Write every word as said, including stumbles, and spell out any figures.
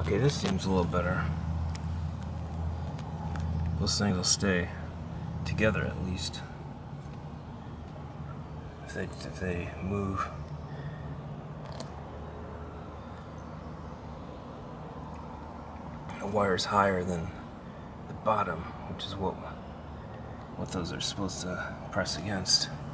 Okay, this seems a little better. Those things will stay together at least. If they, if they move. The wire's higher than the bottom, which is what what those are supposed to press against.